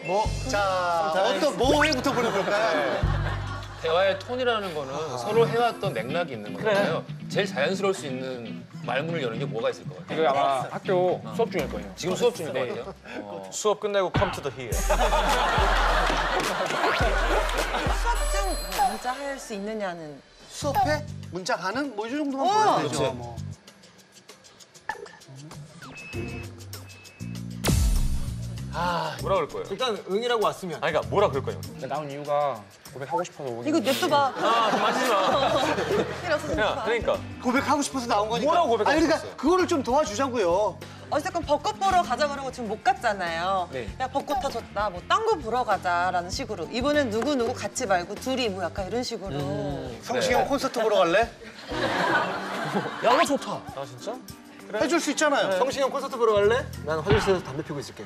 자, 어떤 뭐회부터 보내볼까요? 대화의 톤이라는 거는 서로 해왔던 맥락이 있는 거잖아요. 제일 자연스러울 수 있는 말문을 여는 게 뭐가 있을 것 같아요? 이거 아마 학교 수업 중일 거예요. 지금 수업 중인 것 같아요? 수업 끝내고 come to the here. 수업 중 문자 할 수 있느냐는. 수업회? 문자 가능? 뭐 이 정도만 보면 되죠. 그렇지. 뭐. 뭐라 그럴 거예요? 일단 응이라고 왔으면. 아니 그러니까 뭐라 그럴 거예요? 나온 이유가 고백하고 싶어서 오긴 이거 냅둬봐. 맞지 마. 이러서 야, 그러니까 고백하고 싶어서 나온 거니까. 뭐라고 고백하고 아니, 그러니까 싶었어요? 그거를 좀 도와주자고요. 어쨌든 벚꽃 보러 가자 그러고 지금 못 갔잖아요. 네. 야 벚꽃 터졌다. 뭐 딴 거 보러 가자라는 식으로. 이번엔 누구 같이 말고 둘이 뭐 약간 이런 식으로. 성시경 콘서트 보러 갈래? 야가 좋다. 아 진짜? 해줄 수 있잖아요. 성시경 콘서트 보러 갈래? 난 화장실에서 담배 피고 있을게.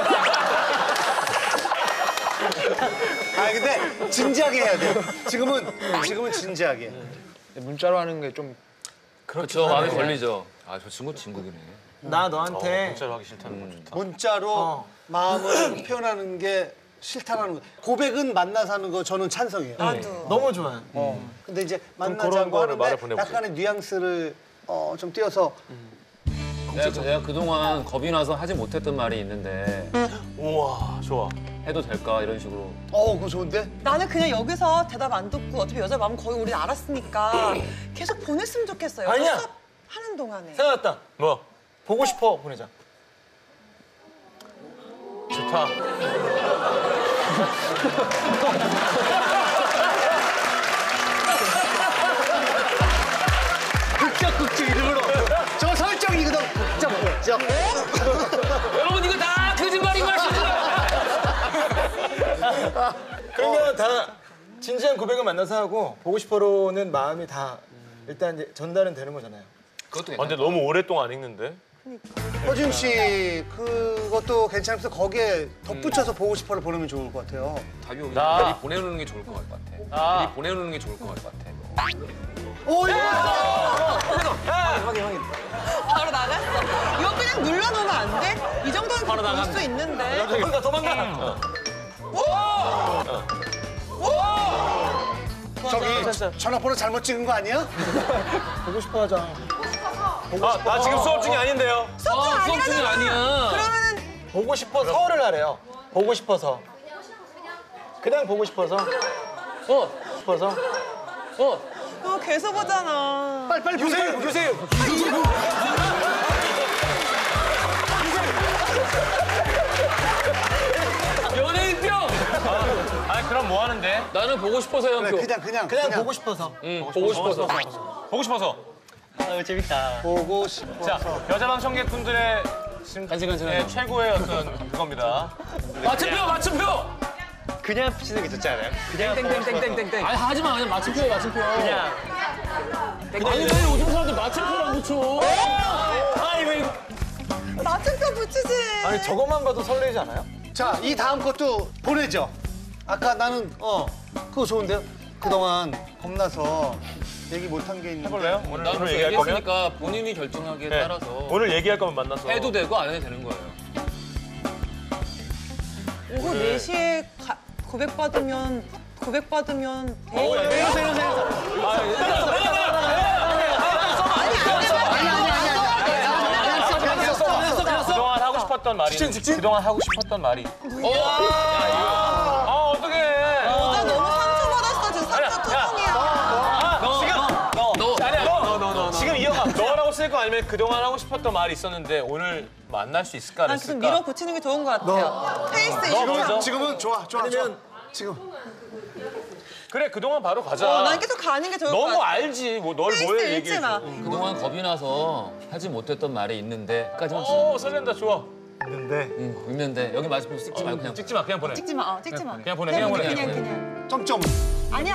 아 근데 진지하게 해야 돼요. 지금은 진지하게. 문자로 하는 게 좀 그렇죠. 마음에 걸리죠. 아, 저 친구 진국이네. 나 너한테 문자로 하기 싫다는 건 좋다. 문자로 마음을 표현하는 게 싫다라는 거. 고백은 만나서 하는 거 저는 찬성해요. 나도. 너무 좋아요. 근데 이제 그런 만나자고 거를 말을 하는데 보내보세요. 약간의 뉘앙스를 좀 띄어서 내가 그동안 겁이 나서 하지 못했던 말이 있는데 우와 좋아. 해도 될까 이런 식으로. 그거 좋은데? 나는 그냥 여기서 대답 안 듣고 어차피 여자 마음 거의 우리 알았으니까 계속 보냈으면 좋겠어요. 아니야. 수업 하는 동안에. 생각났다. 뭐? 보고 싶어 보내자. 좋다. 극적 이름으로 저 설정이거든. 극적. 여러분 이거 다 거짓말인 거 아시죠? 그러면 다 진지한 고백을 만나서 하고 보고 싶어로는 마음이 다 일단 이제 전달은 되는 거잖아요. 그것도 근데 너무 오랫동안 안 읽는데? 허준 씨 그것도 괜찮으면서 거기에 덧붙여서 보고 싶어를 보내면 좋을 것 같아요. 답이 오기 나- 전에 미리 보내놓는 게 좋을 것 같아. 아. 미리 보내놓는 게 좋을 것 같아. 오 이거 바로 나갔어. 이거 그냥 눌러놓으면 안 돼? 이 정도는 볼 수 있는데. 도망가. 저기 전화번호 잘못 찍은 거 아니야? 보고 싶어 하자. 나 지금 수업 중이 아닌데요. 수업 중이 아니야. 그러면은 보고 싶어서를 하래요. 보고 싶어서. 그냥 보고 싶어서. 싶어서. 너 계속 오잖아. 빨리 유세윤. 연예인병! 아니 그럼 뭐 하는데? 나는 보고 싶어서 형. 그래, 그냥 보고 싶어서. 보고 싶어서. 보고 싶어서. 보고 싶어. 자 여자 방청객분들의 지금 간질간질하죠. 최고의 어떤 그겁니다. 맞춤표! 그냥 붙이는 게 좋지 않아요? 그냥 땡땡땡땡땡땡. 아니 하지 마. 그냥 맞춤표. 그냥 아니 왜 요즘 사람들 맞춤표를 안 붙여? 맞춤표 붙이지. 아니 저것만 봐도 설레지 않아요? 자, 이 다음 것도 보내죠. 아까 나는 그거 좋은데요? 그동안 겁나서 얘기 못한 게 있는데. 해볼래요? 나는 오늘 벌써 얘기할 거면? 얘기했으니까 본인이 결정하기에 네. 따라서 오늘 얘기할 거면 만나서 해도 되고 안 해도 되는 거예요. 오후 4시에 고백받으면 그동안 하고 싶었던 말이 그동안 하고 싶었던 말이 어떡해 나 너무 상처받았어. 지금 상처 투성이야. 지금 이어가 너라고 쓸 거 아니면 그동안 하고 싶었던 말이 있었는데 오늘 만날 수 있을까 안 난 계속 했을까 밀어붙이는 게 좋은 것 같아요. 페이스 이슈. 지금은 좋아. 지금. 그래 그동안 바로 가자 난 계속 가는 게 좋을 것 너무 같아. 알지 뭐 널 페이스 뭐해 잃지 얘기해 마. 그동안 겁이 나서 하지 못했던 말이 있는데.까지만 설렌다 좋아 있는데 여기 맞춤표 찍지 말고 그냥 찍지 마 그냥 보내 찍지 마. 찍지 마. 그냥 보내 그냥 보내 그냥. 점점. 아니야.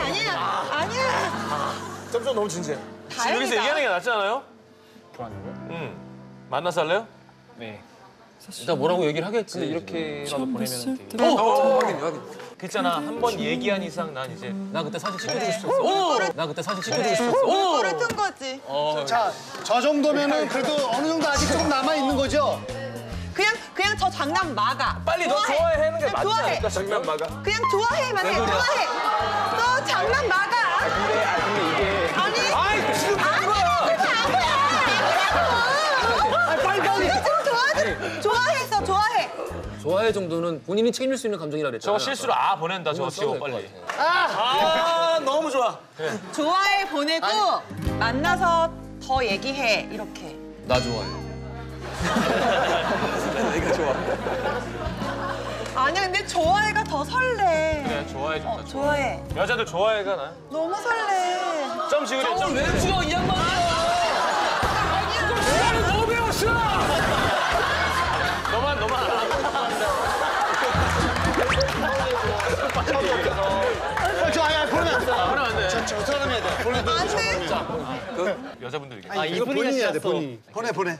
점점 너무 진지해. 지금 여기서 얘기하는 게 낫지 않아요? 좋아하는 만나서 할래요? 네. 일단 뭐라고 얘기를 하겠지. 이렇게라도 보내면 되게. 그랬잖아 한 번 얘기한 이상 난 이제 나 그때 사진 찍어주고 싶었어. 나 그때 사진 찍어주고 싶었어. 그걸 뜬 거지. 자, 저 정도면은 그래도 어느 정도 아직 조금 남아 있는 거죠? 그냥 그냥 저 장난 막아. 빨리 너 좋아해 하는 게 그냥 맞지 좋아해. 않을까? 장난 막아. 그냥 좋아해만 해. 좋아해. 너 장난 막아. 근데 이게 아니. 아이 지금 빨리. 좋아해서 좋아해. 좋아해 정도는 본인이 책임질 수 있는 감정이라 그랬잖아. 저거 실수로 보낸다 저거 지워 빨리. 아 너무 좋아. 좋아해 보내고 만나서 더 얘기해 이렇게. 나 좋아해. 아니야 근데 좋아해가 더 설레. 그래 좋아해 좋다. 좋아해. 여자들 좋아해가 나. 너무 설레. 점 지으래 점. 왜 죽어 이 양반아! 시간을 더 배웠어. 너만 알아. 아야 보내면 안 돼. 그러면 안 돼. 저 사람 해야 돼. 보내도 안 돼. 여자분들 얘기. 아니, 이거 본인이 해야 돼. 본인이. 보내.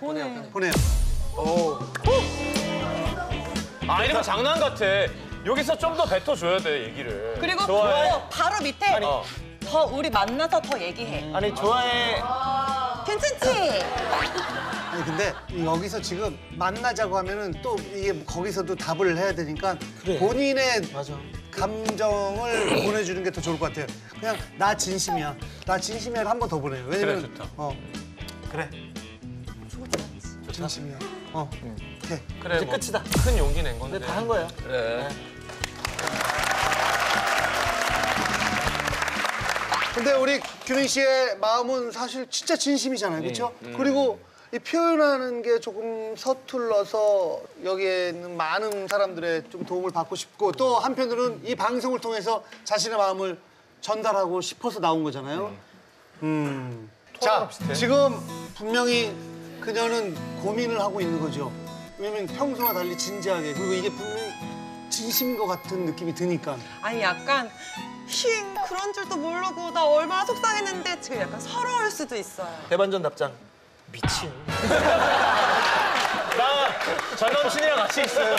아 이런 거 장난 같아. 여기서 좀 더 뱉어줘야 돼 얘기를. 그리고 좋아해. 바로 밑에 더 우리 만나서 더 얘기해. 아니 좋아해. 괜찮지? 아니 근데 여기서 지금 만나자고 하면은 또 이게 거기서도 답을 해야 되니까 본인의 감정을 보내주는 게 더 좋을 것 같아요. 그냥 나 진심이야. 나 진심이야를 한 번 더 보내요. 왜냐면 그래, 좋다. 그래. 진심이야. 오케이. 그래 이제 뭐 끝이다. 큰 용기 낸 건데. 다 한 거예요. 그래. 근데 우리 규민 씨의 마음은 사실 진짜 진심이잖아요. 그렇죠? 그리고 이 표현하는 게 조금 서툴러서 여기에 있는 많은 사람들의 좀 도움을 받고 싶고 또 한편으로는 이 방송을 통해서 자신의 마음을 전달하고 싶어서 나온 거잖아요. 자, 지금 분명히 그녀는 고민을 하고 있는 거죠. 왜냐면 평소와 달리 진지하게 그리고 이게 분명히 진심인 것 같은 느낌이 드니까. 아니 약간 힝 그런 줄도 모르고 나 얼마나 속상했는데 지금 약간 서러울 수도 있어요. 대반전 답장. 미친. 나 전 남친이랑 같이 있어요.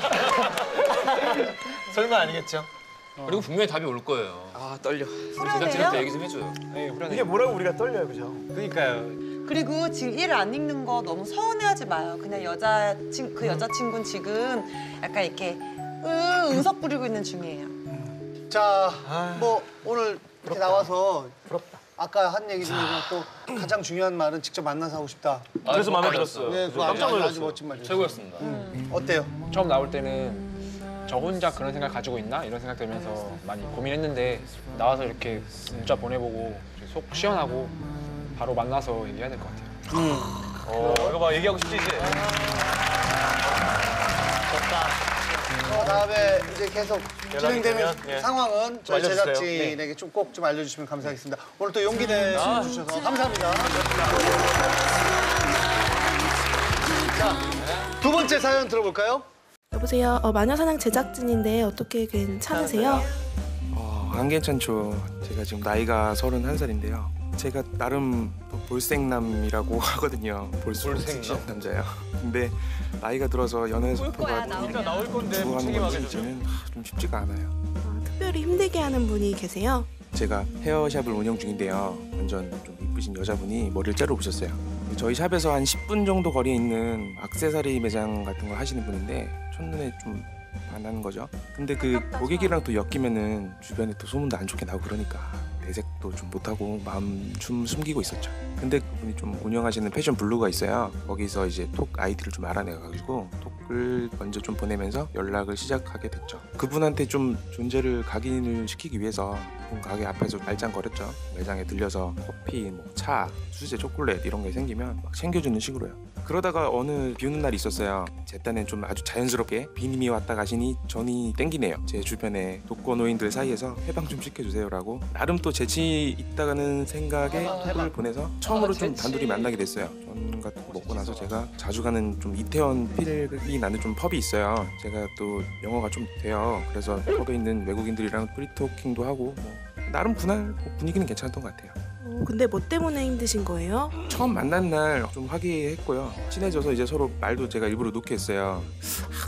설마 아니겠죠? 그리고 분명히 답이 올 거예요. 아 떨려. 제작진한테 얘기 좀 해줘요. 네, 후련해. 이게 뭐라고 우리가 떨려요, 그죠? 그러니까요. 그리고 지금 일 안 읽는 거 너무 서운해하지 마요. 그냥 그 여자친구는 지금 약간 이렇게 응석 부리고 있는 중이에요. 자, 뭐 오늘 이렇게 나와서 아까 한 얘기 중에 또 가장 중요한 말은 직접 만나서 하고 싶다. 그래서 마음에 들었어요. 네, 그거 깜짝 놀랐어요. 아주 멋진 말이죠. 최고였습니다. 어때요? 처음 나올 때는 저 혼자 그런 생각 가지고 있나 이런 생각 들면서 많이 고민했는데 나와서 이렇게 문자 보내보고 속 시원하고 바로 만나서 얘기해야 될 것 같아요. 이거 봐 얘기하고 싶지 이제. 다음에 이제 계속 진행되는 되면, 예. 상황은 저희 좀 알려주세요. 제작진에게 좀 꼭 좀 알려주시면 감사하겠습니다. 오늘 또 용기 내주셔서 감사합니다. 자, 두 번째 사연 들어볼까요? 여보세요. 마녀사냥 제작진인데 어떻게 괜찮으세요? 안 괜찮죠. 제가 지금 나이가 31살인데요. 제가 나름 또 볼생남이라고 하거든요. 볼수록 섹시한 남자예요. 근데 나이가 들어서 연애에서 거야, 나오면. 일단 나올 건데 두고 하는 무책임하게 건지는 좀 쉽지가 않아요. 특별히 힘들게 하는 분이 계세요? 제가 헤어샵을 운영 중인데요. 완전 좀 이쁘신 여자분이 머리를 자르러 오셨어요. 저희 샵에서 한 10분 정도 거리에 있는 액세서리 매장 같은 걸 하시는 분인데 첫눈에 좀 반하는 거죠. 근데 그 고객이랑 또 엮이면은 주변에 또 소문도 안 좋게 나고 그러니까 내색도 좀 못하고 마음 좀 숨기고 있었죠. 근데 그분이 좀 운영하시는 패션 블로그가 있어요. 거기서 이제 톡 아이디를 좀 알아내가지고 톡을 먼저 좀 보내면서 연락을 시작하게 됐죠. 그분한테 좀 존재를 각인을 시키기 위해서 그분 가게 앞에서 말짱거렸죠. 매장에 들려서 커피, 뭐 차, 수제 초콜릿 이런 게 생기면 막 챙겨주는 식으로요. 그러다가 어느 비 오는 날이 있었어요. 제 딴엔 좀 아주 자연스럽게 비님이 왔다 가시니 전이 땡기네요. 제 주변에 독거노인들 사이에서 해방 좀 시켜주세요라고 나름 또 재치 있다가는 생각에 톡을 보내서 처음으로 좀 단둘이 만나게 됐어요. 전 같은 거 먹고 나서 제가 자주 가는 좀 이태원 필이 나는 좀 펍이 있어요. 제가 또 영어가 좀 돼요. 그래서 펍에 있는 외국인들이랑 프리토킹도 하고 뭐 나름 분위기는 괜찮았던 것 같아요. 근데 뭐 때문에 힘드신 거예요? 처음 만난 날 좀 화기애애했고요. 친해져서 이제 서로 말도 제가 일부러 놓게 했어요.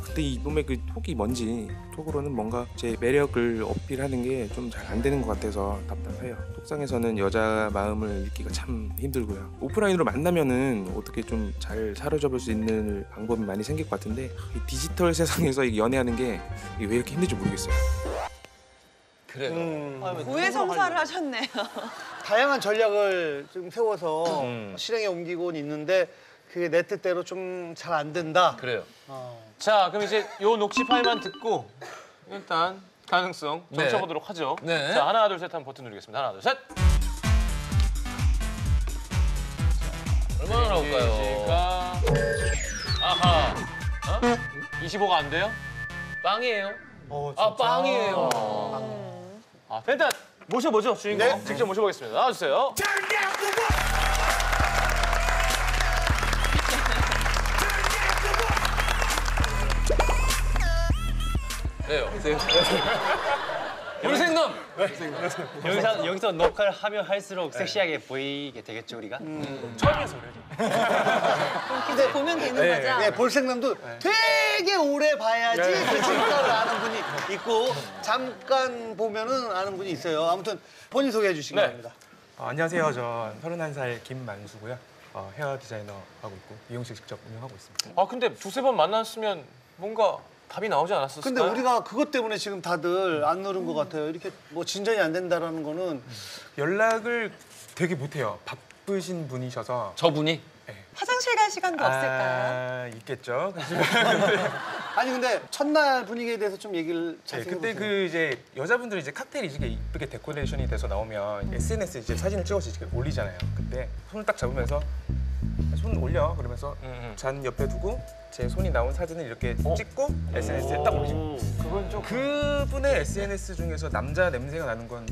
근데 이놈의 그 톡이 뭔지 톡으로는 뭔가 제 매력을 어필하는 게 좀 잘 안 되는 것 같아서 답답해요. 톡상에서는 여자 마음을 읽기가 참 힘들고요. 오프라인으로 만나면은 어떻게 좀 잘 사로잡을 수 있는 방법이 많이 생길 것 같은데 이 디지털 세상에서 이 연애하는 게 왜 이렇게 힘든지 모르겠어요. 그래요. 고해성사를 하셨네요. 다양한 전략을 좀 세워서 실행에 옮기곤 있는데 그게 내 뜻대로 좀 잘 안 된다. 그래요. 자, 그럼 이제 요 녹취 파일만 듣고 일단 가능성 네. 점쳐보도록 하죠. 네. 자, 하나, 둘, 셋 하면 버튼 누르겠습니다. 하나, 둘, 셋. 얼마나 나올까요? 제가 아하. 어? 25가 안 돼요? 빵이에요. 진짜? 빵이에요. 아, 일단 모셔보죠, 주인공. 직접 모셔보겠습니다. 나와주세요. 네요. 우리 생남. 여기서 녹화를 하면 할수록 섹시하게 보이게 되겠죠 우리가? 계속 보면 되는 거죠? 네, 볼생남도 되게 오래 봐야지 그 진가를 아는 분이 있고 잠깐 보면은 아는 분이 있어요. 아무튼 본인 소개해 주시기 바랍니다. 안녕하세요. 저 31살 김만수고요. 헤어 디자이너 하고 있고 미용실 직접 운영하고 있습니다. 아, 근데 두세 번 만났으면 뭔가 답이 나오지 않았을까요? 근데 우리가 그것 때문에 지금 다들 안 누른 것 같아요. 이렇게 뭐 진전이 안 된다라는 거는 연락을 되게 못해요. 바쁘신 분이셔서. 저분이? 화장실 갈 시간도 없을까요? 있겠죠. 아니 근데 첫날 분위기에 대해서 좀 얘기를 네, 자세히 그때 해보세요. 그 이제 여자분들이 이제 칵테일이 이렇게 이쁘게 데코레이션이 돼서 나오면 SNS에 이제 사진을 찍어서 이렇게 올리잖아요. 그때 손을 딱 잡으면서 손 올려 그러면서 잔 옆에 두고 제 손이 나온 사진을 이렇게 찍고 SNS에 딱 올리고. 그건 좀 그분의 SNS 중에서 남자 냄새가 나는 건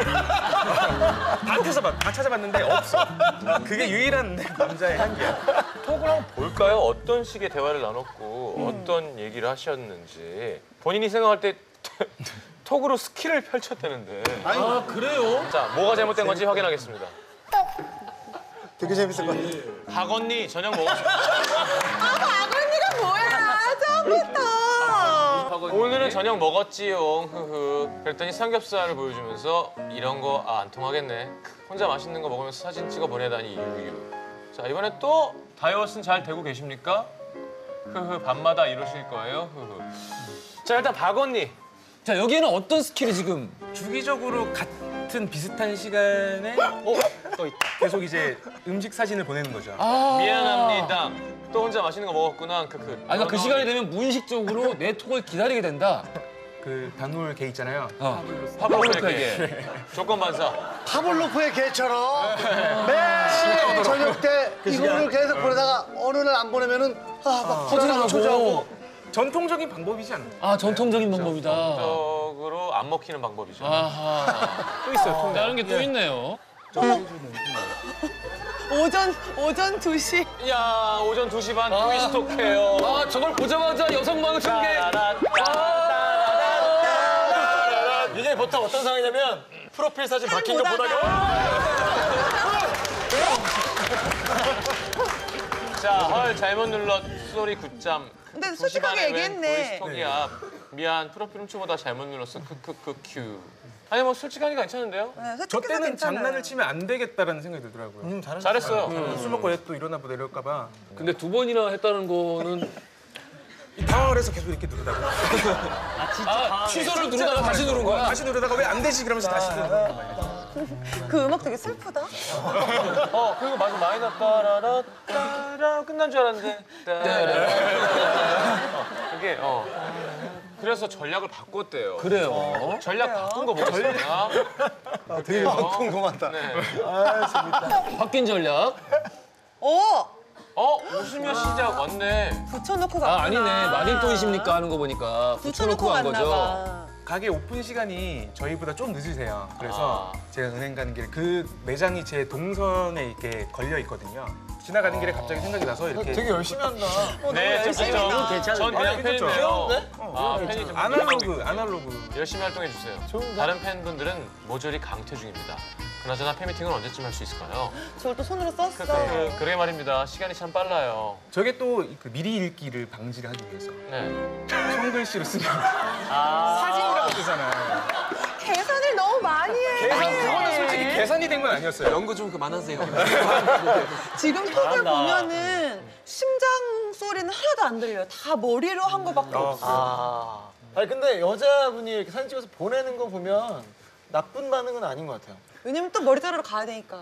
다 찾아봤는데 없어. 그게 유일한 남자의 향기야. 톡을 한번 볼까요? 어떤 식의 대화를 나눴고 어떤 얘기를 하셨는지 본인이 생각할 때 톡으로 스킬을 펼쳤다는데. 아, 그래요? 자, 뭐가 잘못된 건지 확인하겠습니다. 되게 재밌을 것 같아요. 박언니 저녁 먹었어요. 박언니가 뭐야? 처음부터. 오늘은 저녁 먹었지요. 흐흐. 그랬더니 삼겹살을 보여주면서 이런 거 안 통하겠네. 혼자 맛있는 거 먹으면서 사진 찍어 보내다니 유유. 자, 이번에 또 다이어트는 잘 되고 계십니까? 흐흐. 밤마다 이러실 거예요. 흐흐. 자, 일단 박언니. 자, 여기는 어떤 스킬이 지금? 주기적으로 같은 비슷한 시간에 또 있다. 계속 이제 음식 사진을 보내는 거죠. 미안합니다. 또 혼자 맛있는 거 먹었구나. 크크. 아니, 그러니까 그 시간이 되면 무의식적으로 내 톡을 기다리게 된다. 그 단올 개 있잖아요. 파블로프에게 조건 반사. 파블로프의 개처럼 매일 저녁 때 이거를 계속 보내다가 어느 날 안 보내면은 막 터지는 초조하고. 전통적인 방법이지 않나요? 아, 전통적인 방법이다. 적으로 안 먹히는 방법이죠. 아하. 또 있어요. 다른 게 또 있네요. 오전 2시. 야, 오전 2시 반 트위스톡해요. 아, 저걸 보자마자 여성 마음을 춘게. 이게 보통 어떤 상황이냐면 프로필 사진 바뀐 거 보다가 자, 헐 잘못 눌렀 소리 9점. 근데 솔직하게 얘기했네. 보이스톡이야. 미안, 프로필 훔쳐보다 잘못 눌렀어. 크크크 큐. 아니 뭐 솔직하니까 괜찮은데요? 네, 저 솔직해서 때는 괜찮아요. 장난을 치면 안 되겠다라는 생각이 들더라고요. 잘했어요. 술 먹고 또 일어나 보다 이럴까 봐 근데 2번이나 했다는 거는 당황을 해서 계속 이렇게 누르다가 취소를 누르다가 다시 누른 거야? 다시 누르다가 왜 안 되지 그러면서 다시 누르는 거예요. 그 음악 되게 슬프다. 그리고 맞아 많이 났다. 따라 끝난 줄 알았는데. 그게 그래서 전략을 바꿨대요. 그래요. 전략 바꾼 거 보겠습니다. 되게 궁금하다. 네. 바뀐 전략. 웃으며 시작 왔네. 붙여놓고 갔구나. 아, 아니네. 마린또이십니까 하는 거 보니까 붙여놓고 간 갔나 거죠. 봐. 가게 오픈 시간이 저희보다 좀 늦으세요. 그래서 제가 은행 가는 길에 그 매장이 제 동선에 이렇게 걸려 있거든요. 지나가는 길에 갑자기 생각이 나서 이렇게 되게 열심히 한다. 네, 열심히다. 전 그냥 팬인데요. 귀여운데? 팬이 좀 아날로그 열심히 활동해 주세요. 다른 팬분들은 모조리 강퇴 중입니다. 그나저나 팬미팅은 언제쯤 할 수 있을까요? 저걸 또 손으로 썼어. 그러게 말입니다. 시간이 참 빨라요. 저게 또 그 미리 읽기를 방지를 하기 위해서 네. 손글씨로 쓰면 사진이라고 뜨잖아요. 계산을 너무 많이 해. 그거는 솔직히 계산이 된 건 아니었어요. 연구 좀 그만하세요. 지금 톡을 보면은 심장 소리는 하나도 안 들려요. 다 머리로 한 거밖에 없어. 아니 근데 여자분이 이렇게 사진 찍어서 보내는 거 보면 나쁜 반응은 아닌 것 같아요. 왜냐면 또 머리 자르러 가야 되니까.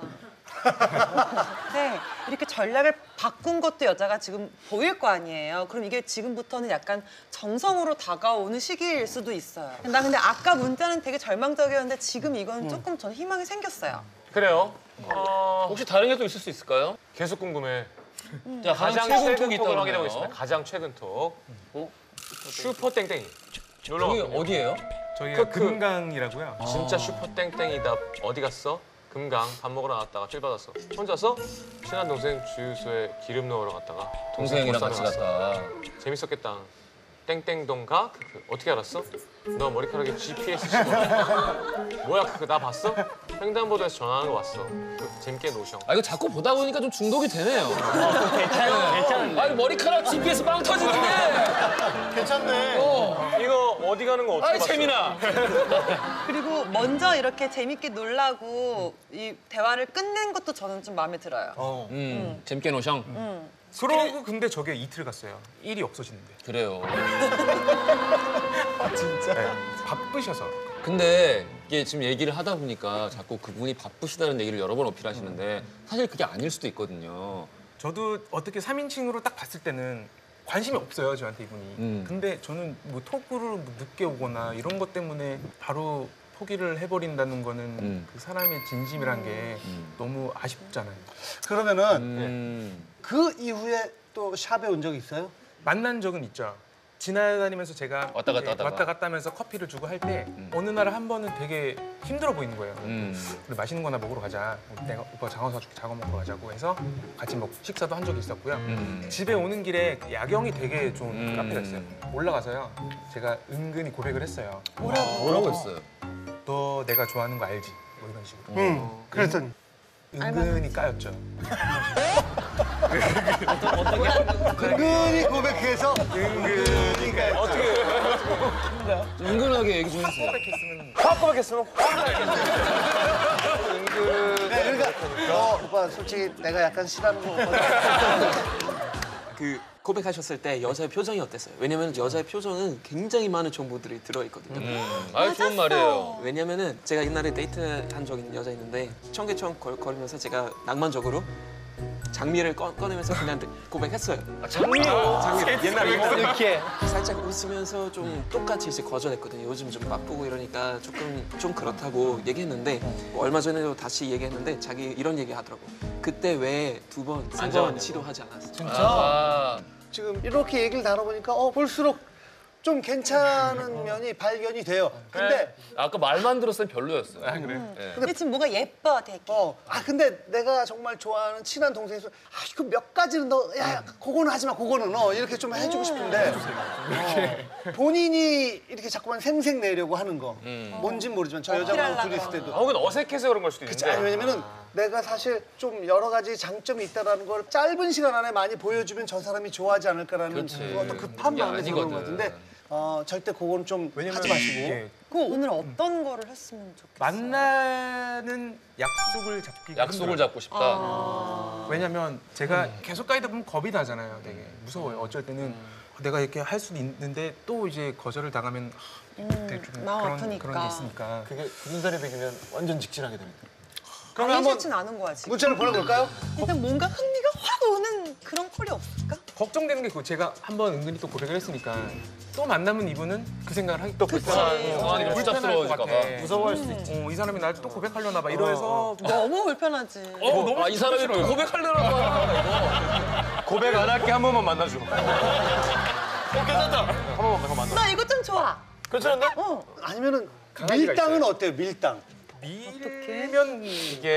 네, 이렇게 전략을 바꾼 것도 여자가 지금 보일 거 아니에요. 그럼 이게 지금부터는 약간 정성으로 다가오는 시기일 수도 있어요. 나 근데 아까 문자는 되게 절망적이었는데 지금 이건 조금 전 희망이 생겼어요. 그래요. 혹시 다른 게 또 있을 수 있을까요? 계속 궁금해. 자, 가장 최근 최근 톡이 톡을 있다고 확인해 하네요. 보겠습니다. 가장 최근 톡. 슈퍼 땡땡이. 놀러 저기 왔군요. 어디예요? 저희가 크크. 금강이라고요. 진짜 슈퍼 땡땡이다. 어디 갔어? 금강 밥 먹으러 나갔다가 삘 받았어. 혼자서? 친한 동생 주유소에 기름 넣으러 갔다가 동생이랑 돈 같이 싸러 갔어. 갔다. 재밌었겠다. 땡땡동 가? 크크. 어떻게 알았어? 너 머리카락에 GPS 찍어. 뭐야 크크 나 봤어? 횡단보도에서 전화하는 거 봤어. 재밌게 노셔. 아 이거 자꾸 보다 보니까 좀 중독이 되네요. 괜찮은데. 아니 머리카락 GPS 빵 터지는데. 괜찮네. 이거 어디 가는 거 어떻게 아이 봤어? 재민아. 그리고 먼저 이렇게 재밌게 놀라고 이 대화를 끝낸 것도 저는 좀 마음에 들어요. 재밌게 노셔. 그러고 근데 저게 이틀 갔어요. 일이 없어지는데. 그래요. 진짜? 네, 바쁘셔서. 근데 이게 지금 얘기를 하다 보니까 자꾸 그분이 바쁘시다는 얘기를 여러 번 어필하시는데 사실 그게 아닐 수도 있거든요. 저도 어떻게 3인칭으로 딱 봤을 때는 관심이 없어요, 저한테 이분이. 근데 저는 뭐 톡으로 뭐 늦게 오거나 이런 것 때문에 바로 포기를 해버린다는 거는 그 사람의 진심이란 게 너무 아쉽잖아요. 그러면은 그 이후에 또 샵에 온 적 있어요? 만난 적은 있죠. 지나다니면서 제가 왔다 갔다 이제 하다가. 왔다 갔다 하면서 커피를 주고 할 때 어느 날 한 번은 되게 힘들어 보이는 거예요. 우리 맛있는 거나 먹으러 가자. 내가 오빠 장어 사줄게. 장어 먹으러 가자고 해서 같이 식사도 한 적이 있었고요. 집에 오는 길에 야경이 되게 좋은 카페가 있어요. 올라가서요. 제가 은근히 고백을 했어요. 뭐라고 했어요? 너 내가 좋아하는 거 알지? 뭐 이런 식으로. 그랬더니 은근히 까였죠. 은근히 고백해서 좀 은근하게 얘기 좀 해주세요. 확 고백했으면 네, 그러니까 오빠 솔직히 내가 약간 싫어하는 거 오빠 그 고백하셨을 때 여자의 표정이 어땠어요? 왜냐면 여자의 표정은 굉장히 많은 정보들이 들어있거든요. 아유 좋은 말이에요. 왜냐면은 제가 옛날에 데이트한 적 있는 여자 있는데 청계천 거리면서 제가 낭만적으로 장미를 꺼내면서 그냥 고백했어요. 장미. 장미 옛날에 이렇게. 살짝 웃으면서 좀 똑같이 이제 거절했거든요. 요즘 좀 바쁘고 이러니까 좀 그렇다고 얘기했는데 얼마 전에도 다시 얘기했는데 자기 이런 얘기 하더라고. 그때 왜 두 번, 세 번 시도하지 않았어? 아, 지금 이렇게 얘기를 나눠보니까 볼수록 좀 괜찮은 면이 발견이 돼요. 근데 아까 말만 들었을 땐 별로였어요. 근데 지금 뭔가 예뻐 되게. 근데 내가 정말 좋아하는 친한 동생이 있어. 이거 몇 가지는 야 그거는 하지 마, 그거는 이렇게 좀 해주고 싶은데 본인이 이렇게 자꾸만 생색 내려고 하는 거 뭔진 모르지만 저 여자분하고 둘이 있을 때도. 혹은 어색해서 그런 걸 수도 그치, 있는데. 아니, 왜냐면은 내가 사실 좀 여러 가지 장점이 있다라는 걸 짧은 시간 안에 많이 보여주면 저 사람이 좋아하지 않을까라는 그렇지. 어떤 급한 그게 마음에서 그런 것 아니거든. 같은데 절대 그건 좀 하지 마시고. 이게 그럼 오늘 어떤 거를 했으면 좋겠어요? 만나는 약속을 잡기 약속을 잡고 싶다. 왜냐면 제가 계속 가이다 보면 겁이 나잖아요. 되게 무서워요. 어쩔 때는 내가 이렇게 할 수도 있는데 또 이제 거절을 당하면 되게 좀 마음 그런 아프니까. 게 있으니까. 그게 군살이 배기면 완전 직진하게 됩니다. 그럼 아니 한번 싫진 않은 거야 지금. 문자를 보내볼까요? 일단 뭔가 흥미가 확 오는 그런 콜이 없을까? 걱정되는 게 그거 제가 한번 은근히 또 고백을 했으니까 또 만나면 이분은 그 생각을 하기 또 상황이 불잡스러워질까 봐. 무서워할 수도 있지. 이 사람이 날 또 고백하려나 봐 이러해서 너무 불편하지. 너무 이 사람이 또 고백하려나 봐. 고백 안 할게 한 번만 만나줘. 괜찮다. 한 번만 만나. 나 이거 좀 좋아. 괜찮은데? 아니면은 강아지가 밀당은 있어요. 어때요? 밀당. 밀면 이게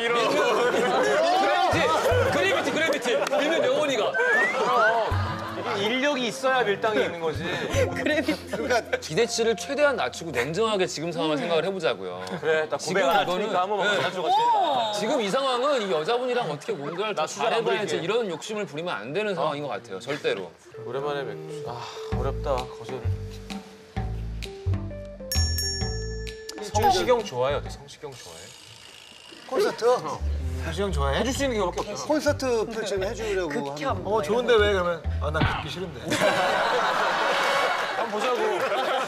그래비티. 밀면 영원이가. 인력이 있어야 밀당이 있는 거지. 그러니까 기대치를 최대한 낮추고 냉정하게 지금 상황을 생각을 해보자고요. 그래, 딱 고백 안 하니까 한번 만나주고 지금 이 상황은 이 여자분이랑 어떻게 뭔가를 더 수작 안 잘해봐야지 부릴게. 이런 욕심을 부리면 안 되는 상황인 것 같아요. 절대로. 오랜만에 맥주. 아, 어렵다. 거절. 성시경 좋아해? 어때? 성시경 좋아해? 콘서트 다시 좋아해? 해줄 수 있는 게 밖에 없잖아. 콘서트 표지를 해주려고 하는 거. 좋은데 왜 그러면 난 듣기 싫은데. 한번 보자고.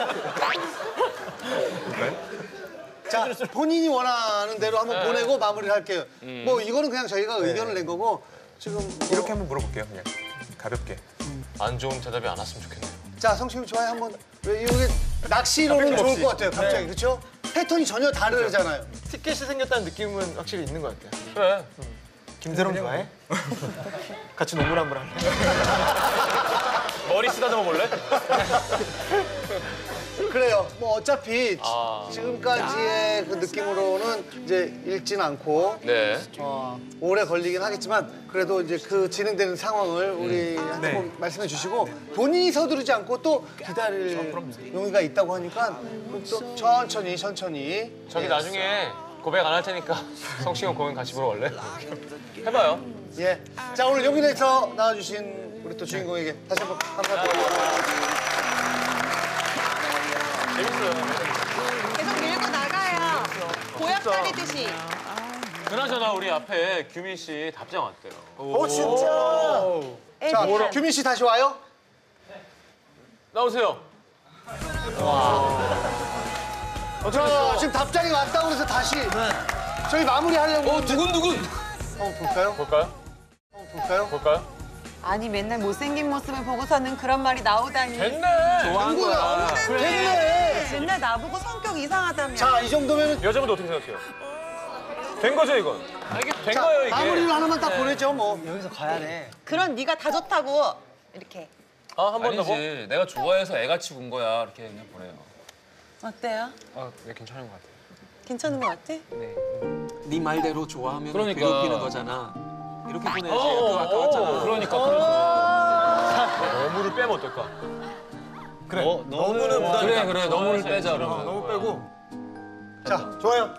자, 본인이 원하는 대로 한번 보내고 마무리를 할게요. 뭐 이거는 그냥 저희가 의견을 낸 거고 지금 뭐... 이렇게 한번 물어볼게요, 그냥 가볍게. 안 좋은 대답이 안 왔으면 좋겠네요. 자, 성시경 좋아해 한번. 왜 이게 낚시로는 좋을 것 같아요, 갑자기 그렇죠? 패턴이 전혀 다르잖아요. 티켓이 생겼다는 느낌은 확실히 있는 것 같아요. 그래. 김세롬 좋아해? 같이 농구를 한번 할게. 머리 쓰다듬어 볼래? 그래요. 뭐 어차피 지금까지의 그 느낌으로는 이제 읽진 않고 네. 오래 걸리긴 하겠지만 그래도 이제 그 진행되는 상황을 우리한테 꼭 말씀해 주시고 본인이 서두르지 않고 또 기다릴 용의가 있다고 하니까 또 천천히 저기 나중에 고백 안 할 테니까 성시경 공연 같이 보러 올래? 해봐요. 예. 자, 오늘 용기 내서 나와주신 우리 또 주인공에게 다시 한번 감사드립니다. 재밌어요. 계속 밀고 나가요. 고약 따리듯이. 그나저나 우리 앞에 규민 씨 답장 왔대요. 진짜? 자, 규민 씨 다시 와요? 나오세요. 자, 지금 답장이 왔다고 그래서 다시 저희 마무리하려고. 두근두근. 한번 볼까요? 볼까요? 볼까요? 볼까요? 아니 맨날 못생긴 모습을 보고서는 그런 말이 나오다니. 됐네. 좋아한 거야. 됐네. 맨날 나보고 성격 이상하다며. 자, 이 정도면 여자분도 어떻게 생각해요? 된 거죠 이건? 이게 된 거예요 이게. 마무리를 하나만 딱 보내죠 뭐. 여기서 가야 돼. 그런 네가 다 좋다고 이렇게. 한 번 더 뭐? 아니지. 내가 좋아해서 애같이 군 거야. 이렇게 그냥 보내요. 어때요? 네, 괜찮은 것 같아요. 괜찮은 것 같아? 네 말대로 좋아하면 그러니까. 괴롭히는 거잖아. 이렇게 보내야지. 그 아까웠잖아. 그러니까. 너무를 빼면 어떨까? 그래. 너무는 부담이다. 그래. 너무를 빼자 그러면. 너무 빼고. 자, 좋아요.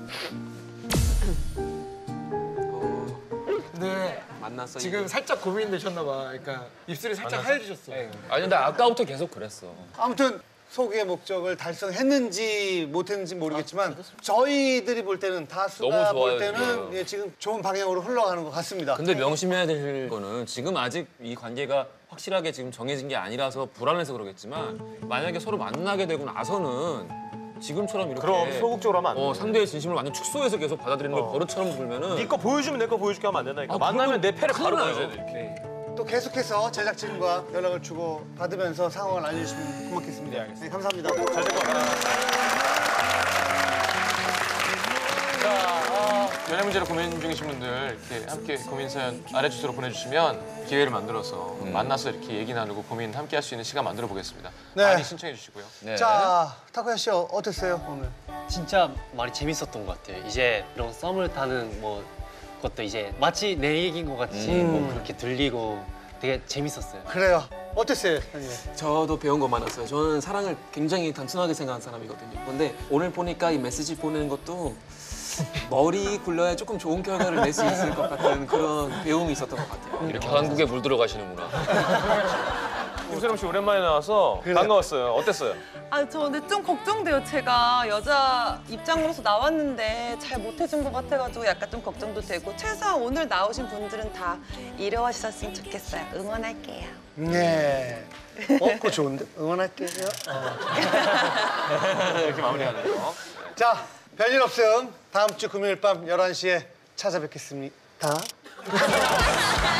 근데 만났어. 지금 살짝 고민되셨나 봐. 그러니까 입술이 살짝 하얘지셨어. 아니 근데 아까부터 계속 그랬어. 아무튼 소개의 목적을 달성했는지 못했는지 모르겠지만 저희들이 볼 때는 다수가 너무 좋아요, 볼 때는 지금. 예, 지금 좋은 방향으로 흘러가는 것 같습니다. 근데 명심해야 될 거는 지금 아직 이 관계가 확실하게 지금 정해진 게 아니라서 불안해서 그러겠지만 만약에 서로 만나게 되고 나서는 지금처럼 이렇게 그럼 소극적으로 하면 안 돼. 상대의 진심을 완전 축소해서 계속 받아들이는 걸 버릇처럼 부르면은 네 거 보여주면 내 거 보여줄게 하면 안 된다니까. 아, 만나면 내 패를 바로 큰일 보여줘야 나요. 돼. 이렇게. 또 계속해서 제작진과 연락을 주고 받으면서 상황을 알려주시면 고맙겠습니다. 네, 감사합니다. 잘 될 것 같아요. 자, 연애 문제로 고민 중이신 분들 이렇게 함께 고민 사연 아래 주소로 보내주시면 기회를 만들어서 만나서 이렇게 얘기 나누고 고민 함께 할 수 있는 시간 만들어 보겠습니다. 네. 많이 신청해 주시고요. 네. 자, 타쿠야 씨 어땠어요 오늘? 진짜 말이 재밌었던 것 같아요. 이제 이런 썸을 타는 뭐 것도 이제 마치 내 얘기인 것 같이 뭐 그렇게 들리고 되게 재밌었어요. 그래요. 어땠어요? 아니, 저도 배운 거 많았어요. 저는 사랑을 굉장히 단순하게 생각한 사람이거든요. 근데 오늘 보니까 이 메시지 보내는 것도 머리 굴려야 조금 좋은 결과를 낼 수 있을 것 같은 그런 배움이 있었던 것 같아요. 이렇게 한국에 물들어 가시는구나. 김세롬 씨 오랜만에 나와서 반가웠어요. 어땠어요? 아, 저 근데 좀 걱정돼요. 제가 여자 입장으로서 나왔는데 잘 못해준 것 같아가지고 약간 좀 걱정도 되고 최소한 오늘 나오신 분들은 다 이뤄하셨으면 좋겠어요. 응원할게요. 네. 그거 좋은데? 응원할게요. 이렇게 마무리하네요. 자, 별일 없음. 다음 주 금요일 밤 11시에 찾아뵙겠습니다.